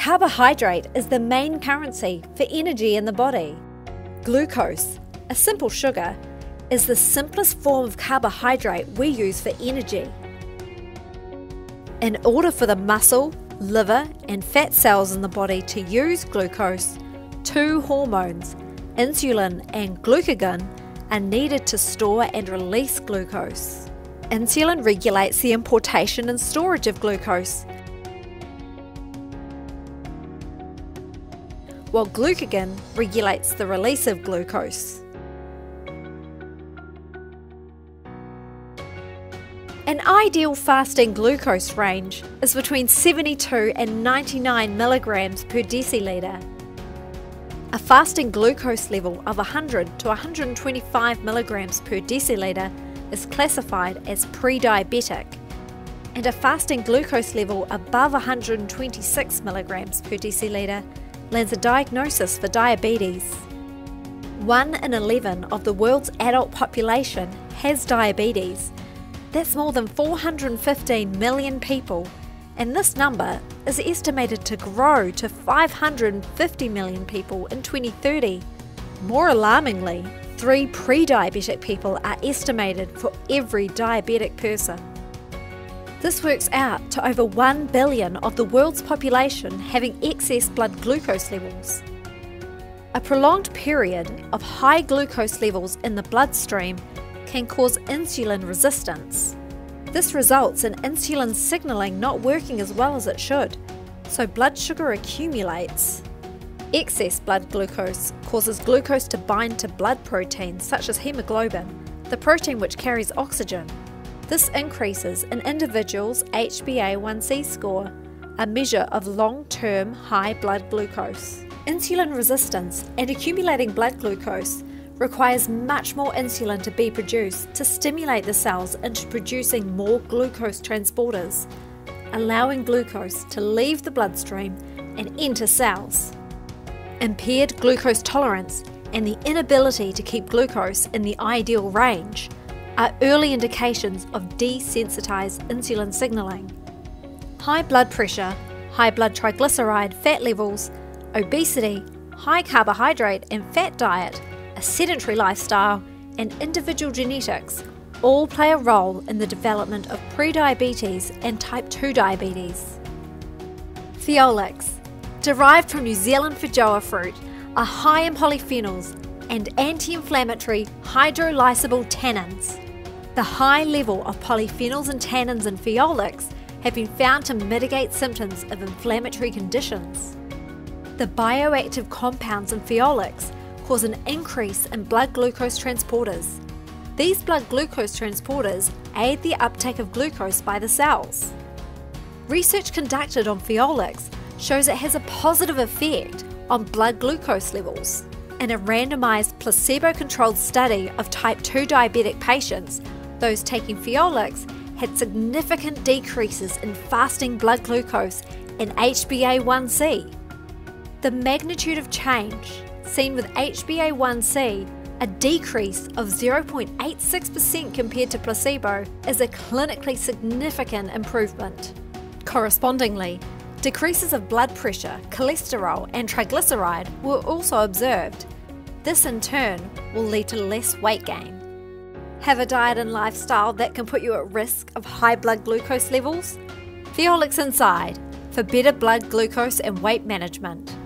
Carbohydrate is the main currency for energy in the body. Glucose, a simple sugar, is the simplest form of carbohydrate we use for energy. In order for the muscle, liver, and fat cells in the body to use glucose, two hormones, insulin and glucagon, are needed to store and release glucose. Insulin regulates the importation and storage of glucose, while glucagon regulates the release of glucose. An ideal fasting glucose range is between 72 and 99 milligrams per deciliter. A fasting glucose level of 100 to 125 milligrams per deciliter is classified as pre-diabetic, and a fasting glucose level above 126 milligrams per deciliter lands a diagnosis for diabetes. 1 in 11 of the world's adult population has diabetes. That's more than 415 million people, and this number is estimated to grow to 550 million people in 2030. More alarmingly, 3 pre-diabetic people are estimated for every diabetic person. This works out to over 1 billion of the world's population having excess blood glucose levels. A prolonged period of high glucose levels in the bloodstream can cause insulin resistance. This results in insulin signaling not working as well as it should, so blood sugar accumulates. Excess blood glucose causes glucose to bind to blood proteins such as hemoglobin, the protein which carries oxygen. This increases an individual's HbA1c score, a measure of long-term high blood glucose. Insulin resistance and accumulating blood glucose requires much more insulin to be produced to stimulate the cells into producing more glucose transporters, allowing glucose to leave the bloodstream and enter cells. Impaired glucose tolerance and the inability to keep glucose in the ideal range are early indications of desensitized insulin signaling. High blood pressure, high blood triglyceride fat levels, obesity, high carbohydrate and fat diet, a sedentary lifestyle, and individual genetics all play a role in the development of prediabetes and type 2 diabetes. Feiolix, derived from New Zealand feijoa fruit, are high in polyphenols and anti-inflammatory hydrolysable tannins. The high level of polyphenols and tannins in Feiolix have been found to mitigate symptoms of inflammatory conditions. The bioactive compounds in Feiolix cause an increase in blood glucose transporters. These blood glucose transporters aid the uptake of glucose by the cells. Research conducted on Feiolix shows it has a positive effect on blood glucose levels. In a randomized placebo-controlled study of type 2 diabetic patients, those taking Feiolix had significant decreases in fasting blood glucose and HbA1c. The magnitude of change seen with HbA1c, a decrease of 0.86% compared to placebo, is a clinically significant improvement. Correspondingly, decreases of blood pressure, cholesterol, and triglyceride were also observed. This in turn will lead to less weight gain. Have a diet and lifestyle that can put you at risk of high blood glucose levels? Feiolix Inside for better blood glucose and weight management.